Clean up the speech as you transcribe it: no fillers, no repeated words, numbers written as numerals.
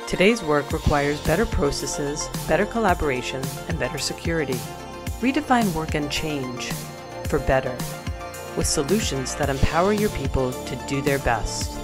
Today's work requires better processes, better collaboration, and better security. Redefine work and change for better, with solutions that empower your people to do their best.